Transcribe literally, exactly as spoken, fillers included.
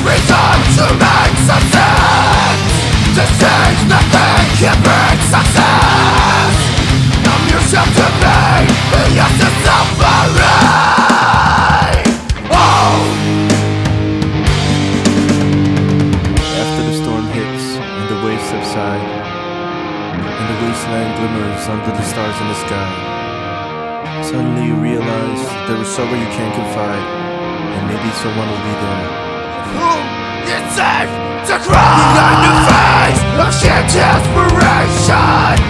reason to make some sense. This thing's nothing can bring success. Numb yourself to pain, and yes to suffering. Oh! After the storm hits and the waves subside, and the wasteland glimmers under the stars in the sky, suddenly you realize there is someone you can confide, and maybe someone will be there. It's safe to cry in the face of shit desperation.